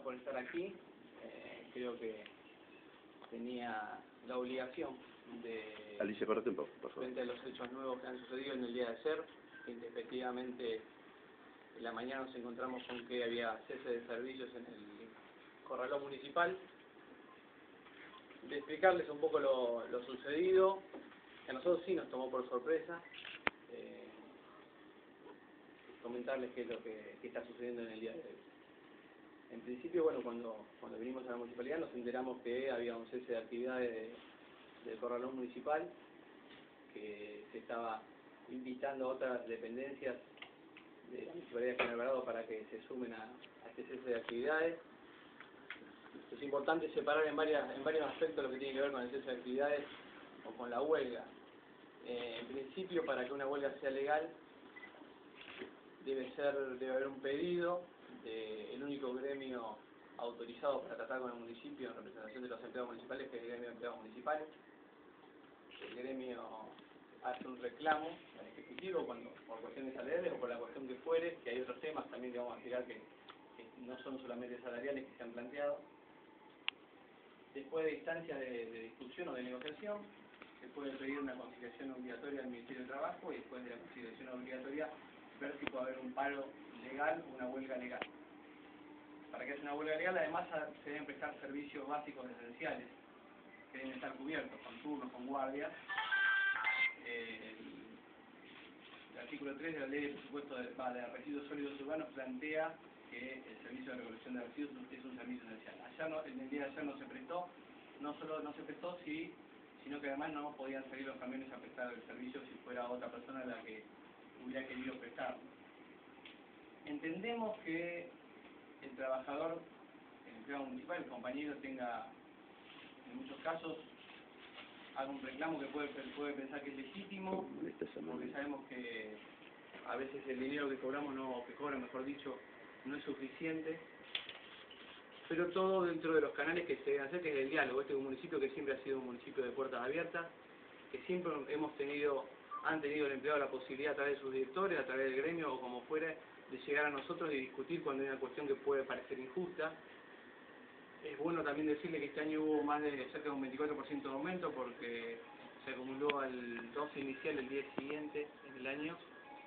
por estar aquí. Creo que tenía la obligación de, Alicia, correte un poco, por favor. frente a los hechos nuevos que han sucedido en el día de ayer, que efectivamente en la mañana nos encontramos con que había cese de servicios en el corralón municipal, de explicarles un poco lo sucedido, que a nosotros sí nos tomó por sorpresa, comentarles qué es lo que está sucediendo en el día de hoy. En principio, bueno, cuando vinimos a la municipalidad nos enteramos que había un cese de actividades del corralón municipal, que se estaba invitando a otras dependencias de la municipalidad de General Alvarado para que se sumen a este cese de actividades. Es importante separar en varios aspectos lo que tiene que ver con el cese de actividades o con la huelga. En principio, para que una huelga sea legal, debe haber un pedido del único gremio autorizado para tratar con el municipio en representación de los empleados municipales, que es el gremio de empleados municipales. El gremio hace un reclamo al Ejecutivo por cuestiones salariales o por la cuestión que fuere, que hay otros temas también que vamos a explicar que no son solamente salariales que se han planteado. Después de instancias de discusión o de negociación, se puede pedir una conciliación obligatoria al Ministerio de Trabajo y después de la conciliación obligatoria ver si puede haber un paro legal o una huelga legal. Para que haya una huelga legal, además se deben prestar servicios básicos esenciales que deben estar cubiertos con turnos, con guardias. El artículo 3 de la Ley de Presupuesto de Residuos Sólidos Urbanos plantea que el servicio de recolección de residuos es un servicio esencial. En el día de ayer no se prestó, no solo no se prestó, sino que además no podían salir los camiones a prestar el servicio si fuera otra persona la que hubiera querido prestarlo. Entendemos que el trabajador, el empleado municipal, el compañero tenga, en muchos casos, haga un reclamo que puede pensar que es legítimo, porque sabemos que a veces el dinero que cobramos, que cobran mejor dicho, no es suficiente, pero todo dentro de los canales que se deben hacer, que es el diálogo. Este es un municipio que siempre ha sido un municipio de puertas abiertas, que siempre han tenido el empleado la posibilidad a través de sus directores, a través del gremio o como fuera, de llegar a nosotros y discutir cuando hay una cuestión que puede parecer injusta. Es bueno también decirle que este año hubo cerca de un 24% de aumento porque se acumuló al 12 inicial el día siguiente en el año.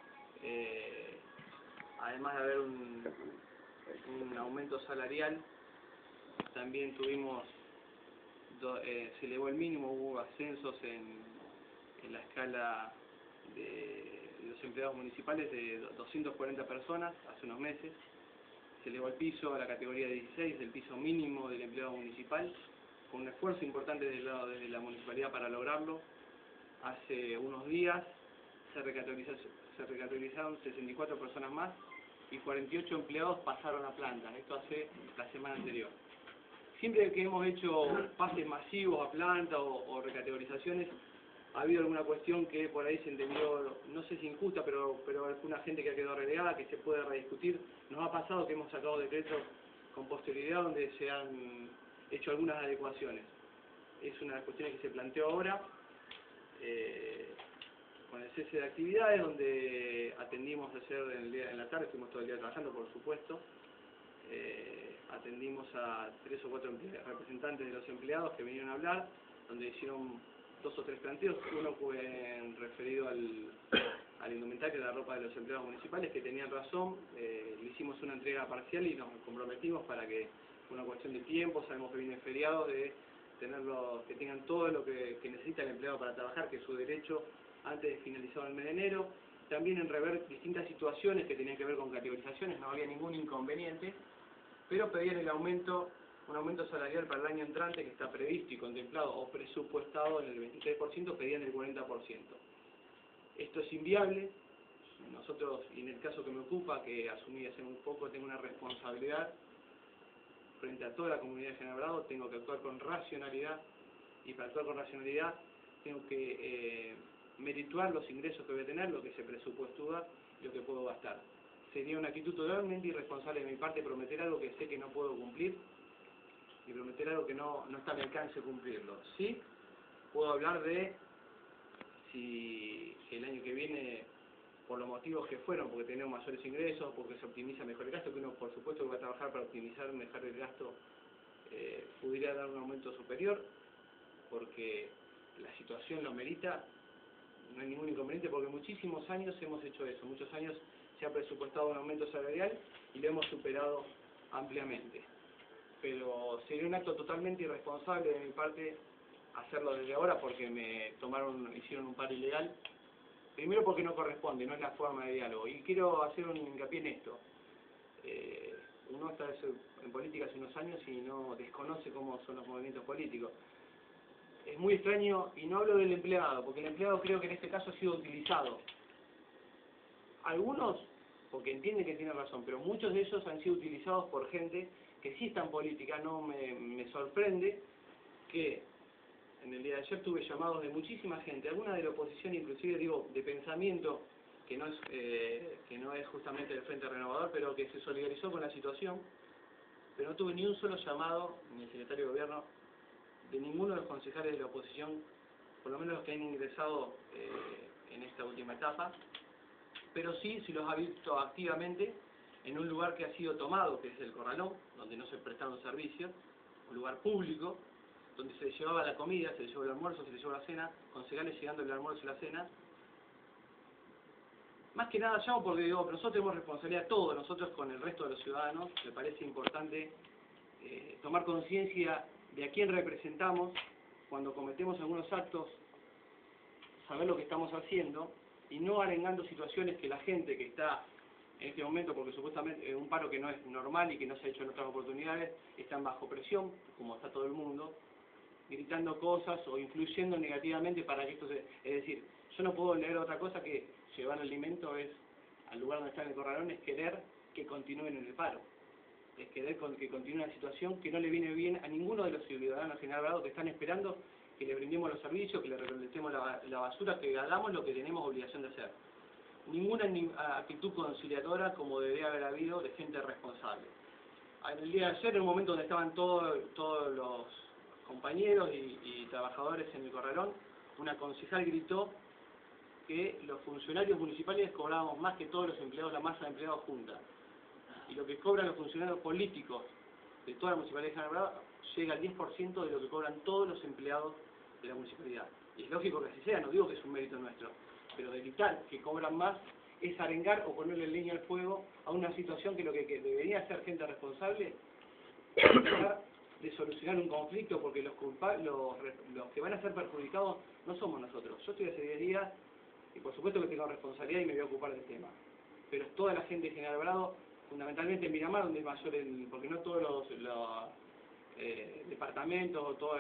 Además de haber un aumento salarial, también tuvimos, se elevó el mínimo, hubo ascensos en la escala de los empleados municipales de 240 personas hace unos meses. Se elevó el piso a la categoría 16, el piso mínimo del empleado municipal, con un esfuerzo importante desde la municipalidad para lograrlo. Hace unos días se recategorizaron 64 personas más y 48 empleados pasaron a planta. Esto hace la semana anterior. Siempre que hemos hecho pases masivos a planta o recategorizaciones, ha habido alguna cuestión que por ahí se entendió, no sé si injusta, pero alguna gente que ha quedado relegada, que se puede rediscutir. Nos ha pasado que hemos sacado decretos con posterioridad donde se han hecho algunas adecuaciones. Es una de las cuestiones que se planteó ahora, con el cese de actividades, donde atendimos ayer en la tarde, estuvimos todo el día trabajando, por supuesto. Atendimos a 3 o 4 representantes de los empleados que vinieron a hablar, donde hicieron 2 o 3 planteos. Uno fue referido al indumentario de la ropa de los empleados municipales, que tenían razón. Le hicimos una entrega parcial y nos comprometimos para que, por una cuestión de tiempo, sabemos que viene feriado, de que tengan todo lo que necesita el empleado para trabajar, que es su derecho antes de finalizar el mes de enero. También en rever distintas situaciones que tenían que ver con categorizaciones, no había ningún inconveniente, pero pedían un aumento salarial para el año entrante que está previsto y contemplado o presupuestado en el 23%, pedían el 40%. Esto es inviable. Nosotros, y en el caso que me ocupa, que asumí hace un poco, tengo una responsabilidad frente a toda la comunidad de General Alvarado, tengo que actuar con racionalidad, y para actuar con racionalidad tengo que merituar los ingresos que voy a tener, lo que se presupuestúa, lo que puedo gastar. Sería una actitud totalmente irresponsable de mi parte prometer algo que sé que no puedo cumplir y prometer algo que no está a mi alcance cumplirlo. Sí, puedo hablar de si el año que viene por los motivos que fueron, porque tenemos mayores ingresos, porque se optimiza mejor el gasto, que uno por supuesto que va a trabajar para optimizar mejor el gasto, pudiera dar un aumento superior, porque la situación lo merita, no hay ningún inconveniente, porque muchísimos años hemos hecho eso, muchos años se ha presupuestado un aumento salarial y lo hemos superado ampliamente. Pero sería un acto totalmente irresponsable de mi parte hacerlo desde ahora, porque hicieron un paro ilegal. Primero porque no corresponde, no es la forma de diálogo. Y quiero hacer un hincapié en esto. Uno está en política hace unos años y no desconoce cómo son los movimientos políticos. Es muy extraño, y no hablo del empleado, porque el empleado creo que en este caso ha sido utilizado. Algunos, porque entienden que tienen razón, pero muchos de ellos han sido utilizados por gente que sí está en política. No me sorprende que en el día de ayer tuve llamados de muchísima gente, alguna de la oposición, inclusive digo, de pensamiento, que no es justamente del Frente Renovador, pero que se solidarizó con la situación, pero no tuve ni un solo llamado, ni el secretario de Gobierno, de ninguno de los concejales de la oposición, por lo menos los que han ingresado en esta última etapa, pero sí los ha visto activamente en un lugar que ha sido tomado, que es el Corralón, donde no se prestaron servicios, un lugar público, donde se llevaba la comida, se le llevó el almuerzo, se le llevó la cena, concejales llegando el almuerzo y la cena. Más que nada llamo porque digo, nosotros tenemos responsabilidad, todos nosotros con el resto de los ciudadanos. Me parece importante tomar conciencia de a quién representamos cuando cometemos algunos actos, saber lo que estamos haciendo y no arengando situaciones que la gente que está en este momento, porque supuestamente un paro que no es normal y que no se ha hecho en otras oportunidades, están bajo presión, como está todo el mundo, gritando cosas o influyendo negativamente para que esto se... Es decir, yo no puedo leer otra cosa que llevar alimento al lugar donde está en el Corralón, es querer que continúen en el paro. Es querer que continúe una situación que no le viene bien a ninguno de los ciudadanos de General Bravo, que están esperando que le brindemos los servicios, que le recolectemos la basura, que hagamos lo que tenemos obligación de hacer. Ninguna actitud conciliadora como debería haber habido de gente responsable. En el día de ayer, en un momento donde estaban todos los compañeros y trabajadores en el Corralón, una concejal gritó que los funcionarios municipales cobrábamos más que todos los empleados, la masa de empleados junta. Y lo que cobran los funcionarios políticos de toda la Municipalidad de General Bravo llega al 10% de lo que cobran todos los empleados de la municipalidad. Y es lógico que así sea, no digo que es un mérito nuestro, pero de gritar que cobran más es arengar o ponerle leña al fuego a una situación que lo que debería ser gente responsable es tratar de solucionar un conflicto, porque los que van a ser perjudicados no somos nosotros. Yo estoy hace 10 días y por supuesto que tengo responsabilidad y me voy a ocupar del tema, pero es toda la gente de General Bravo, fundamentalmente en Miramar, donde es mayor porque no todos los departamentos o todas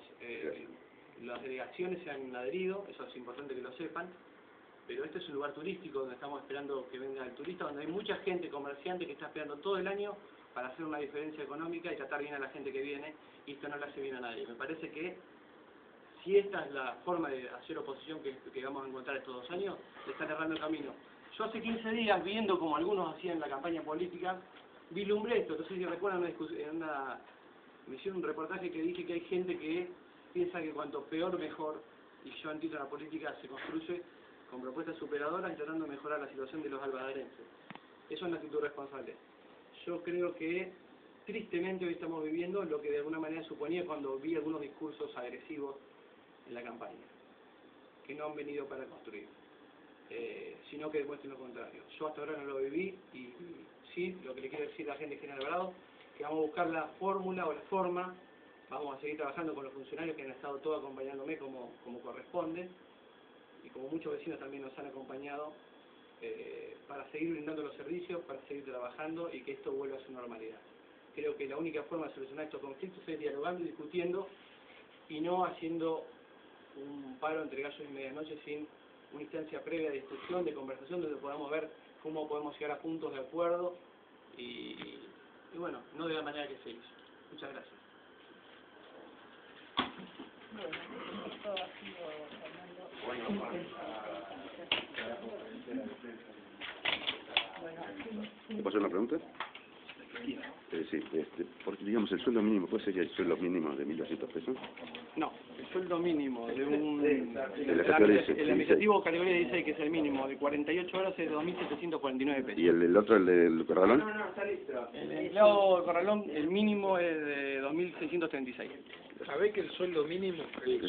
las delegaciones se han adherido, eso es importante que lo sepan, pero este es un lugar turístico donde estamos esperando que venga el turista, donde hay mucha gente, comerciante, que está esperando todo el año para hacer una diferencia económica y tratar bien a la gente que viene, y esto no le hace bien a nadie. Me parece que si esta es la forma de hacer oposición que vamos a encontrar estos 2 años, le están errando el camino. Yo hace 15 días, viendo como algunos hacían en la campaña política, vislumbré esto. Entonces, si recuerdan, me hicieron un reportaje que dije que hay gente que piensa que cuanto peor, mejor, y yo entiendo que la política se construye con propuestas superadoras y tratando de mejorar la situación de los albadarenses. Eso es una actitud responsable. Yo creo que, tristemente, hoy estamos viviendo lo que de alguna manera suponía cuando vi algunos discursos agresivos en la campaña, que no han venido para construir, sino que demuestren lo contrario. Yo hasta ahora no lo viví y sí, lo que le quiero decir a la gente de General Bravo, que vamos a buscar la fórmula o la forma, vamos a seguir trabajando con los funcionarios que han estado todos acompañándome como corresponde, y como muchos vecinos también nos han acompañado, para seguir brindando los servicios, para seguir trabajando y que esto vuelva a su normalidad. Creo que la única forma de solucionar estos conflictos es dialogando y discutiendo, y no haciendo un paro entre gallos y medianoche sin una instancia previa de discusión, de conversación, donde podamos ver cómo podemos llegar a puntos de acuerdo y bueno, no de la manera que se hizo. Muchas gracias. ¿Te puedo hacer una pregunta? Sí, porque digamos el sueldo mínimo, ¿cuál sería el sueldo mínimo de 1.200 pesos? No, el sueldo mínimo de un... De la categoría 16. El administrativo categoría 16, que es el mínimo, de 48 horas es 2.749 pesos. ¿Y el otro, el del corralón? El empleado de corralón, el mínimo es de 2.636. ¿Sabés que el sueldo mínimo,